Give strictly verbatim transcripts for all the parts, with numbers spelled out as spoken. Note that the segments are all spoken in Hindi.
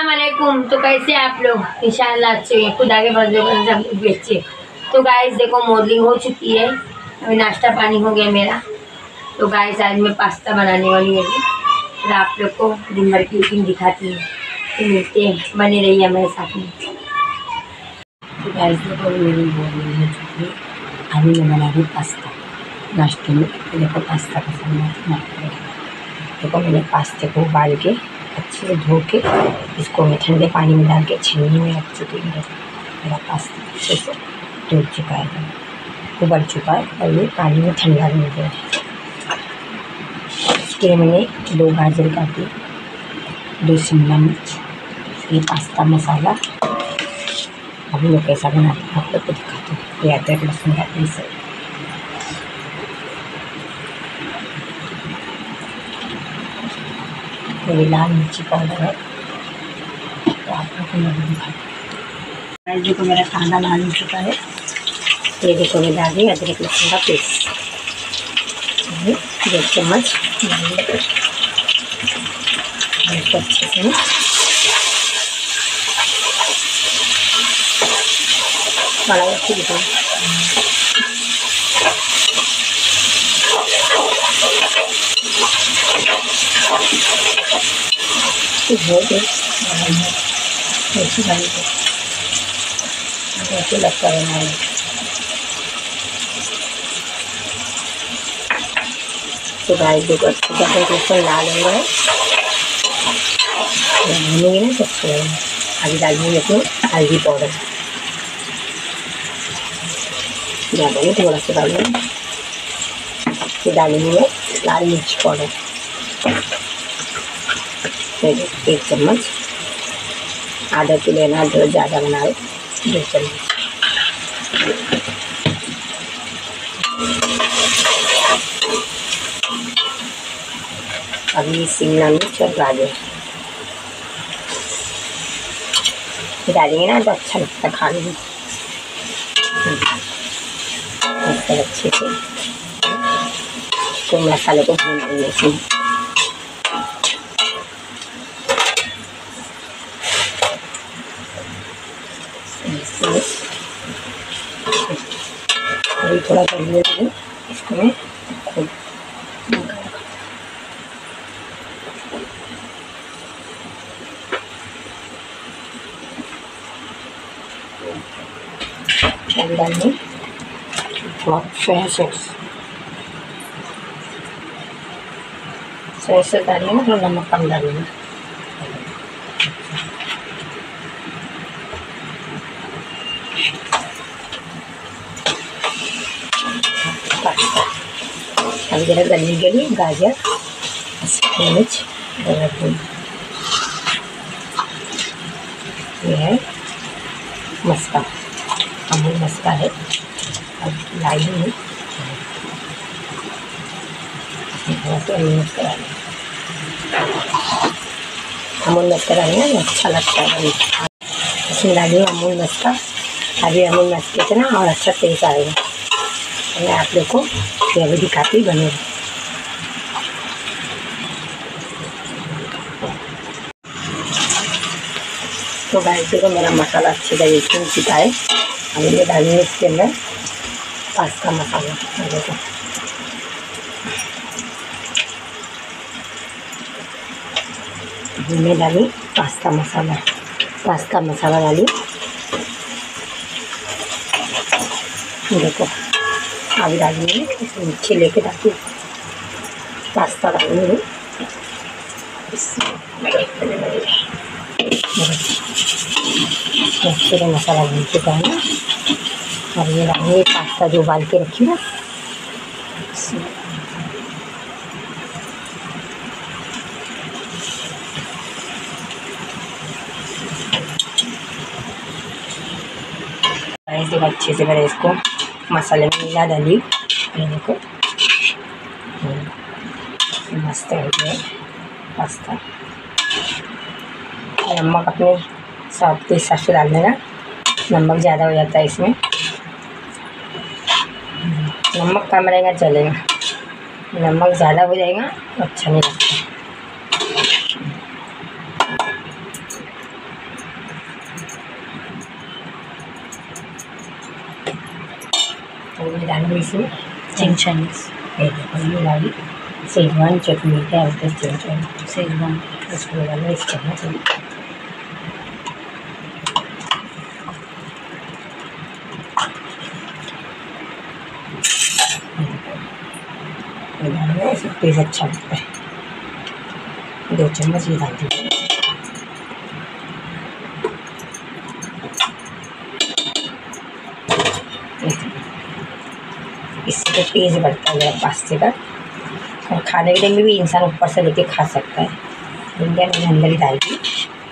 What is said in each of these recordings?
अस्सलामुअलैकुम। तो कैसे आप लोग? इंशाल्लाह अच्छे हैं, खुदा के बंदे बंदे सब लोग भी अच्छे। तो गाइस देखो मॉर्निंग हो चुकी है, अभी नाश्ता पानी हो गया मेरा। तो गाइस आज मैं पास्ता बनाने वाली हूँ, फिर आप लोग को दिन भर की रूटीन दिखाती हूँ। तो मिलते हैं, बने रहिए मेरे साथ में। तो गाइस देखो मेरी मॉर्निंग हो चुकी है, अभी मैं बना रही पास्ता नाश्ते में। तो देखो पास्ता का सामान देखो, मैंने पास्ते को उबाल के अच्छे से धो के इसको मैं ठंडे पानी में डाल के छन्नी में रख चुकी हूँ। मेरा पास्ता अच्छे से धुल चुका है, उबल चुका है और ये पानी में ठंडा नहीं गया है। इसके लिए मैंने दो गाजर काटी, दो शिमला मिर्च, ये पास्ता मसाला। अभी मैं कैसा बनाती हूँ आप लोग को दिखाती हूँ। ये अदरक लहसुन का पीस है, ये लाल मिर्ची पाउडर है। तो आप लोग को मैं दिखाती हूँ। देखो मेरा कांदा लाल हो चुका है। ये देखो मैं डाल दी अदरक लहसुन का पेस्ट, दो चम्मच इसको अच्छे से बड़ा अच्छी दिखा। ऐसे लगता है हमारे तो गाइस देखो अच्छे से लाल हो गए भूनेंगे ना तो अच्छा लगेगा। अभी डालेंगे इसमें हल्दी पाउडर, ज़्यादा नहीं थोड़ा सा डालेंगे। फिर डालेंगे लाल मिर्च पाउडर एक चम्मच, आधा किलो लेना जो ज़्यादा बनाए दो चम्मच। अभी शिमला मिर्च और गाजर डालेंगे ना तो अच्छा लगता है खाने में। अच्छे से तो मसाले को भून लेंगे इसमें। अभी थोड़ा जल्दी जल्दी इसको मैं खोल डालने थोड़ा सोया सॉस सोया सॉस डालिए ना, थोड़ा नमक कम डालिए। अभी जरा गलने के लिए गाजर, शिमला मिर्च रख दूँ। ये है मस्का, अमूल मस्का है। अब लाई हूँ थोड़ा सा अमूल मस्का डालें। अमूल मस्का डालेंगे ना अच्छा लगता है। इसमें डालिए अमूल मस्का, अभी अमूल मस्के से ना और अच्छा टेस्ट आएगा। मैं आप लोग को ये भी दिखाती बने। तो गाइस देखो मेरा मसाला अच्छे तरीके से भून चुका है। अभी मैं डालेंगे इसके अंदर पास्ता मसाला। देखो मैं डाली पास्ता मसाला, पास्ता मसाला डाली। देखो अभी डालेंगे इसमें नीचे लेके डालती पास्ता डालेंगे। अच्छे से मसाला भून चुका है ना। और ये डालेंगे पास्ता जो उबाल के रखी ना। देखो अच्छे से मैंने इसको मसाले में मिला डाली। ये देखो मस्त हो गया पास्ता। नमक अपने स्वाद के हिसाब से डाल देना, नमक ज़्यादा हो जाता है इसमें। नमक कम रहेगा चलेगा, नमक ज़्यादा हो जाएगा तो अच्छा नहीं लगता। डालेंगे इसमें चिंग चाइनीज। ये देखो ये वाली शेजवान चटनी है, उसके चिंग चाइनीज शेजवान उसको डालना इस करना चाहिए। डालना इससे टेस्ट अच्छा लगता है। दो चम्मच ये डाल दीजिए। इससे तो टेस्ट बढ़ता है पास्ते का, और खाने के टाइम में भी इंसान ऊपर से लेके खा सकता है। इंडिया मैंने अंदर ही डाल दी।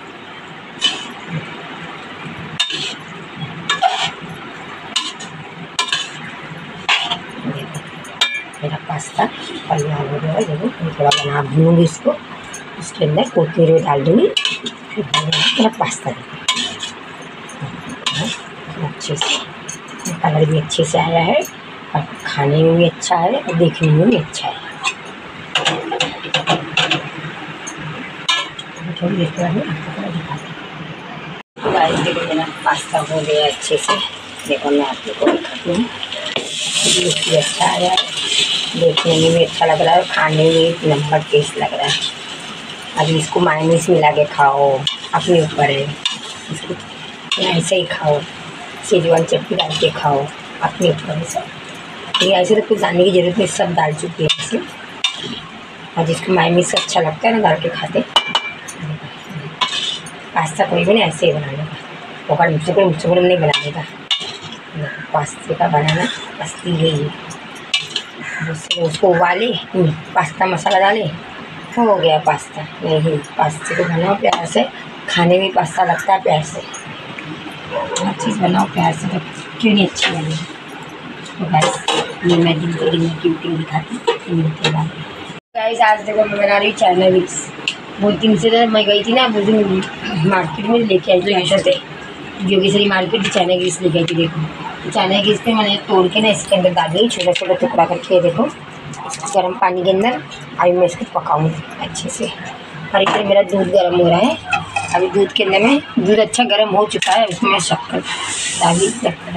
मेरा पास्ता तैयार हो गया है। देखो मैं थोड़ा बना भूनूंगी इसको, उसके अंदर कोथिमीर भी डाल दूँगी, फिर मेरा पास्ता अच्छे से, कलर भी अच्छे से आया है और खाने में भी अच्छा है और देखने में भी अच्छा है। थोड़ी देर बाद में आपको थोड़ा दिखाती हूँ। गाइस देखो मेरा पास्ता हो गया अच्छे से। देखो मैं आप लोग को दिखाती हूँ, भी अच्छा आया है, देखने में भी अच्छा लग रहा है और खाने में भी नंबर टेस्ट लग रहा है। अभी इसको मायोनीज मिला के खाओ, अपने ऊपर है, इसको ऐसे ही खाओ, शेजवान चटनी डाल के खाओ, अपने ऊपर है सब। ये ऐसे तो कुछ डालने की ज़रूरत नहीं, सब डाल चुकी है इसमें। और जिसको मायोनीज से अच्छा लगता है ना डाल के खाते। पास्ता कोई भी नहीं ऐसे ही बनाने का, पकड़ मुझसे मुझसे नहीं बनाने का। पास्ते का बनाना असली यही है। उससे उसको उबाले, पास्ता मसाला डाले, हो गया पास्ता। नहीं, पास्ते को बनाओ प्यार से, खाने में पास्ता लगता है प्यार से। हर चीज़ बनाओ प्यार से, तो क्यों नहीं अच्छी बनेगी। तो गाइस ये मैं दिन को दिन की रूटीन दिखाती हूँ। मिलते हैं गाइस। आज देखो मैं बना रही हूँ चाइना ग्रीस। बहुत दिन से तो मैं गई थी ना, उस दिन मार्केट में लेके आई थी ऐसे थे योगेश्वरी मार्केट, चाइना ग्रीस लेके आई थी। देखो चाइना ग्रीस पे मैंने तोड़ के ना इसके अंदर डाल दी छोटा छोटा टुकड़ा करके। देखो गर्म पानी के अंदर अभी मैं इसको पकाऊंगी अच्छे से। और इधर मेरा दूध गर्म हो रहा है। अभी दूध के अंदर में दूध अच्छा गर्म हो चुका है, उसमें शक्कर डाली,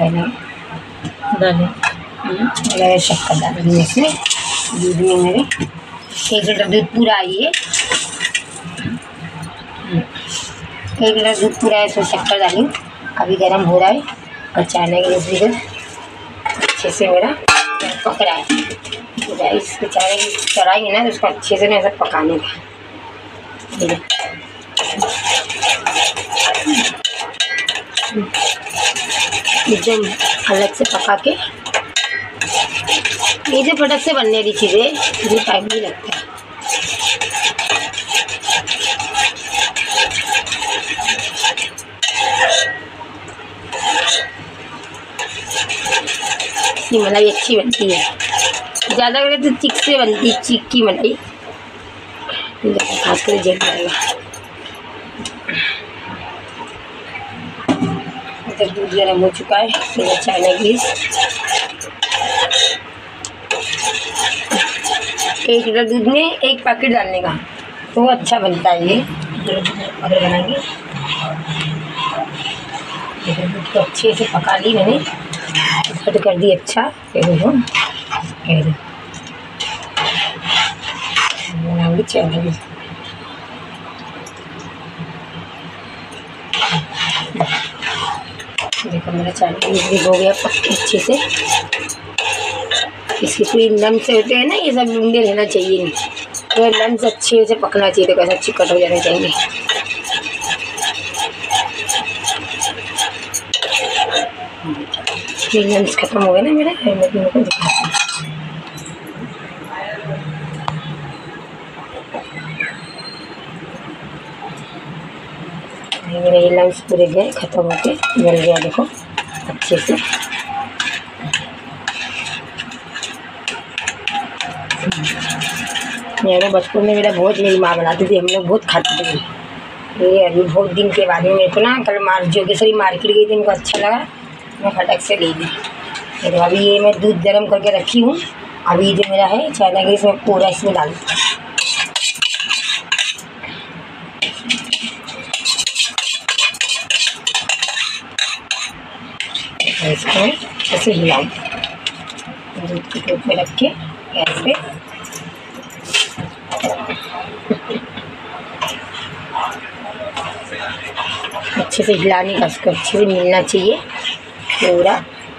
डाले शक्कर डाल दी इसमें। दूध में मेरे एक लीटर दूध पूरा आई है, एक लीटर दूध पूरा है, इसमें शक्कर डाली। अभी गर्म हो रहा है और चाइना ग्रीस भी अच्छे से मेरा पक रहा है। इसको चाइना ग्रीस चढ़ाएंगे ना तो उसको अच्छे से ना सब पकाने का। एकदम अलग से पका के, ये जो फटक से बनने वाली चीज़ें ये टाइम नहीं लगता है। इसकी मलाई अच्छी बनती है, ज़्यादा करके तो चिक से बनती है, चिक की मलाई खास कर जल जाएगा। इधर दूध गर्म हो चुका है, फिर चाइना ग्रीस एक लीटर दूध में एक पैकेट डालने का, तो अच्छा बनता है ये। अगर बनाएंगे दूध को अच्छे से पका ली मैंने, कट कर दी अच्छा। फिर बनाएंगे चाइना ग्रीस। देखो मेरा चाइना ग्रीस भी हो गया पक्के अच्छे से। इसकी पूरी लम्स होते हैं ना, ये सब लूंडे रहना चाहिए नहीं, तो लम्स अच्छे से पकना चाहिए, तो कैसा चिकट हो जाना चाहिए। ये लम्स खत्म हो गए ना मेरा, मैं भी को दिखाती हूँ। मेरे ये लम्स पूरे गए, खत्म होके जल गया देखो अच्छे से। मेरे बचपन में मेरा बहुत, मेरी माँ बनाती थी, हम लोग बहुत खाते थे। ये अभी बहुत दिन के बाद में मेरे को ना कल मार जोगेश्वरी मार्केट गई थी, इनको अच्छा लगा, मैं फटक से ले ली। तो अभी ये मैं दूध गर्म करके रखी हूँ। अभी जो मेरा है चाइना ग्रीस में पूरा इसमें डाल इसको ऐसे हिलाऊँ। दूध की टोप में रख के गैस पे अच्छे से हिलाने का, उसको अच्छे से मिलना चाहिए पूरा।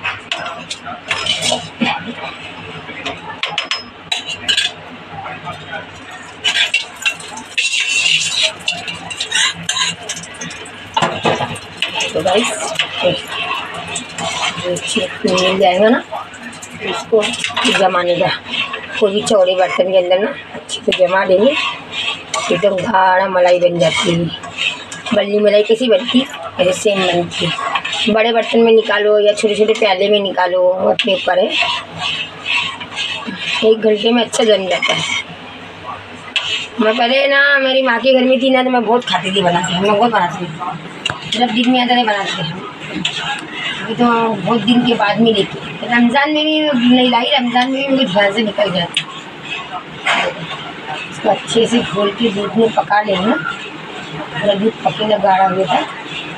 तो गाइस मिल जाएगा ना, इसको जमाने का कोई भी चौड़े बर्तन के अंदर ना अच्छे से जमा देंगे, एकदम गाढ़ा मलाई बन जाती है। बल्ली मलाई कैसी बनती है, ऐसे सेम बनती है। बड़े बर्तन में निकालो या छोटे छोटे प्याले में निकालो, अपने ऊपर है। एक घंटे में अच्छा जम जाता है। मैं पहले ना मेरी माँ के घर में थी ना, तो मैं बहुत खाती थी बना के, हम लोग बहुत बनाते थे, जब दिन में आता नहीं बनाते थे। अभी तो बहुत दिन के बाद में लेके रमज़ान में भी नहीं लाई, रमज़ान में भी मुझे घर से निकल जाती। इसको अच्छे से घोल के दूध में पका लेना, पूरा दूध पकेगा गाढ़ा होता है।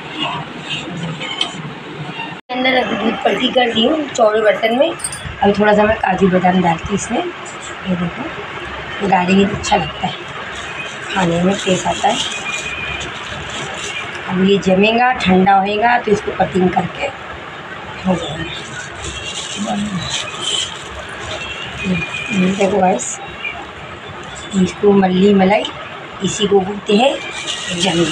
अंदर दूध पलटी कर दी हूँ चौड़े बर्तन में। अभी थोड़ा सा मैं काजू बादाम डालती इसमें, ये देखो डालेंगे तो अच्छा लगता है, खाने में टेस्ट आता है। अब ये जमेगा, ठंडा होएगा तो इसको कटिंग करके हो जाएगा। देखो गाइस, इसको मल्ली मलाई इसी को बोलते हैं जमी।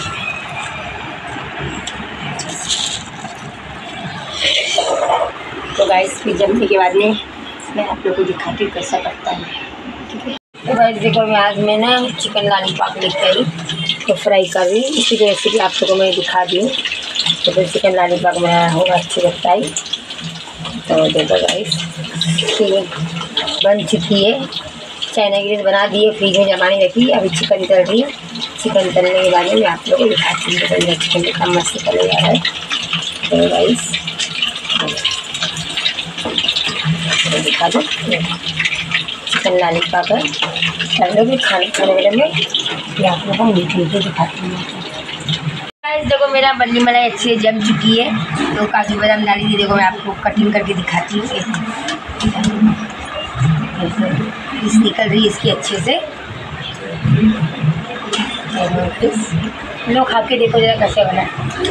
तो गाइस फिर जमने के बाद में मैं आप लोग को दिखाती हूँ कैसा करता है, ठीक है। तो गाइस देखो, मैं आज मैं ना चिकन लॉलीपॉप लेके आई, तो फ्राई कर रही हूँ। इसी की रेसिपी आप लोगों को मैं दिखा दी हूँ। तो फिर चिकन लॉलीपॉप में होगा अच्छी लगता है। तो देखो गाइस, ये बन चुकी है, चाइना ग्रीस बना दिए, फ्रिज में जमाने रखी। अभी चिकन तल रही है। चिकन तलने के बाद में मैं आप लोगों को दिखाती हूँ तो चिकन का मस्त तले जा रहा है। तो गाइस दिखा दो, चिकन लॉलीपॉप है, चलो भी खाने खाने वाले में ये आप लोगों को मीठे मीठे दिखाती हूँ। गाइस देखो, मेरा बल्ली मलाई अच्छी से जम चुकी है, तो काजू बादाम डाली थी। देखो मैं आपको कटिंग करके दिखाती हूँ। पीस निकल रही है इसकी अच्छे से। लोग खा के देखो जरा कैसे बना।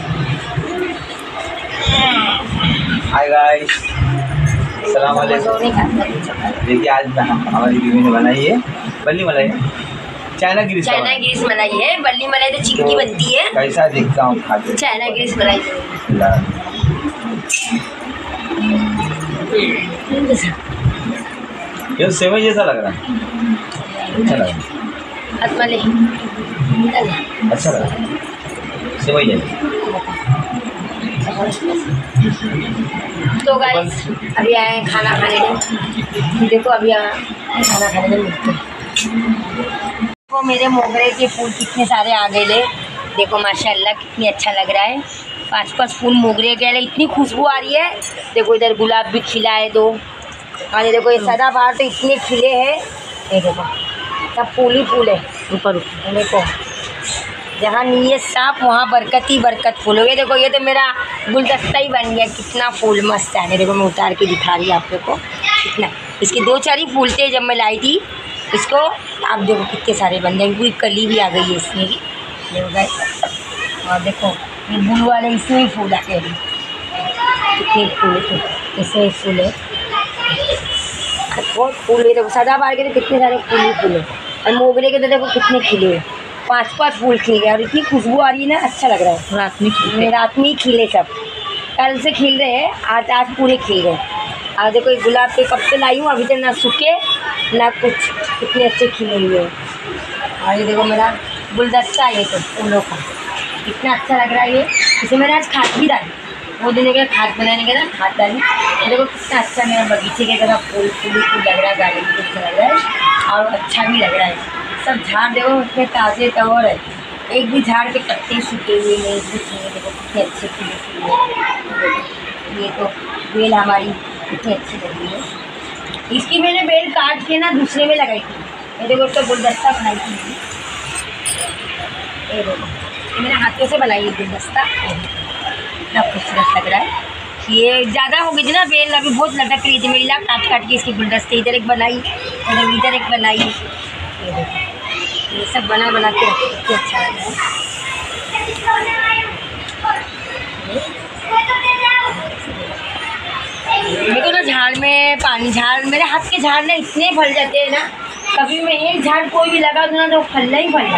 हाय गाइस, सलाम वालेकुम। देखिए आज हमारी बीवी ने बनाई है बल्ली मलाई, चाइना ग्रीस चाइना ग्रीस मलाई है। बल्ली मलाई तो चिकनी बनती है। कैसा दिखता हूँ खा के। चाइना ग्रीस मलाई ये सेवई जैसा लग रहा है, अच्छा लग रहा है, अच्छा लग रहा है सेवई जैसा। तो गाइस अभी आए खाना खाने में। देखो अभी खाना खाने में मिलते हैं। देखो मेरे मोगरे के फूल कितने सारे आ गए ले। देखो माशाल्लाह कितनी अच्छा लग रहा है। पाँच पाँच फूल मोगरे के ले, इतनी खुशबू आ रही है। देखो इधर गुलाब भी खिला है दो। और ये देखो ये सदाबहार तो इतने खिले हैं। ये देखो सब फूल ही फूल है ऊपर ऊपर। देखो जहाँ नीयत साफ वहाँ बरकत ही बरकत फूल हो गए। देखो ये तो मेरा गुलदस्ता ही बन गया, कितना फूल मस्त है। देखो मैं उतार के दिखा रही हूँ आप लोग को कितना। इसके दो चार ही फूल थे जब मैं लाई थी इसको। आप देखो कितने सारे बन गए, पूरी कली भी आ गई है इसमें भी। देखो और देखो ये बुल वाले इसमें ही फूल आते हैं। कितने फूल थे, इसमें ही फूल है, बहुत फूल है। देखो सदाबहार के तो कितने सारे फूल ही फूल है। और मोगरे के तो देखो कितने खिले हैं, पाँच पाँच फूल खिल गए। और इतनी खुशबू आ रही है ना, अच्छा लग रहा है। रात में खिले, रात में ही खिले सब। कल से खिल रहे हैं, आज आज पूरे खिल गए। और देखो ये गुलाब के कब से लाई हूँ, अभी तक ना सूखे ना कुछ, कितने अच्छे खिले हुए हैं। और ये देखो मेरा गुलदस्ता है, ये तो फूलों का कितना अच्छा लग रहा है। ये इसे मैंने आज खाद भी डाली, वो दिन के खाद बनाने के ना खाद डाली। देखो कितना अच्छा मेरा बगीचे की तरह फूल फूल फूल लग रहा है, गार्डन भी अच्छा लग रहा है और अच्छा भी लग रहा है। सब झाड़ देखो उसमें ताज़े तवर है, एक भी झाड़ के पत्ते सूखे हुए नहीं, कुछ नहीं। देखो कितने अच्छे फूल फूल। ये तो बेल हमारी कितनी अच्छी लगी है। इसकी मैंने बेल काट के ना दूसरे में लगाई थी। ये देखो उसका गुलदस्ता बनाई थी। ये देखो ये मैंने हाथों से बनाई है गुलदस्ता, कितना खूबसूरत लग रहा है। ये ज़्यादा हो गई थी ना बेल, अभी बहुत लटक रही थी मेरी, ला काट काट के इसकी गुलदस्ते इधर एक बनाई और इधर एक बनाई। ये देखो ये सब बना बना के रखी, अच्छा लग रहा है। देखो ना झाड़ में पानी, झाड़ मेरे हाथ के झाड़ ना इतने फल जाते हैं ना, कभी मैं एक झाड़ कोई भी लगा दूँ ना तो फलना ही फलना।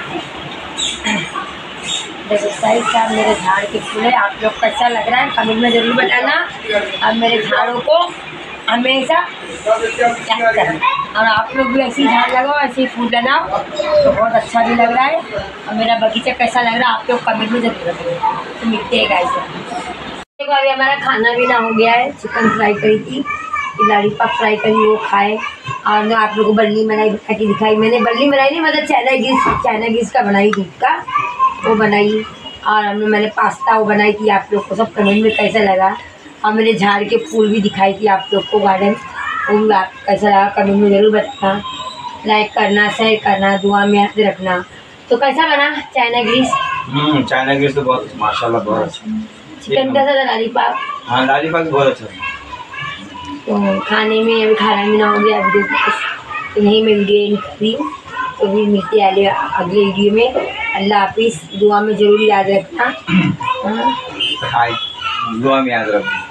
देखो सही साहब मेरे झाड़ के फूल है, आप लोग कैसा लग रहा है कमेंट में ज़रूर बताना। अब मेरे झाड़ों को हमेशा चेक करना, और आप लोग भी ऐसे ही झाड़ लगाओ, ऐसे ही फूल लगाओ तो बहुत अच्छा भी लग रहा है। और मेरा बगीचा कैसा लग रहा है आप लोग कमेंट में ज़रूर बताना। तो मिलते हैं गाइस। देखो अभी हमारा खाना भी ना हो गया है, चिकन फ्राई करी थी, लॉलीपॉप फ्राई करी वो खाए, और ना आप लोगों को बल्ली मलाई बना के दिखाई मैंने। बल्ली मलाई नहीं मतलब चाइना गीस, चाइना गीस का बनाई दूध का वो बनाई, और हमने मैंने पास्ता वो बनाई थी। आप लोग को सब कमेंट में कैसा लगा, और मैंने झाड़ के फूल भी दिखाई थी आप लोग को गार्डन, वो भी आप कैसा लगा कमेंट में ज़रूर बताना। लाइक करना, शेयर करना, दुआ में याद रखना। तो कैसा बना चाइना ग्रीस? हम्म चाइना ग्रीस तो बहुत माशाल्लाह बहुत अच्छा। चिकन कैसा था? लॉलीपॉप? हाँ लॉलीपॉप बहुत अच्छा। तो खाने में अभी खाना भी ना हो गया अभी तो नहीं मैं वीडियो एंड कर रही हूँ। तो भी मिलते हैं अगले वीडियो में। अल्लाह हाफिज़, दुआ में ज़रूर याद रखना। हाँ दुआ में याद रखना।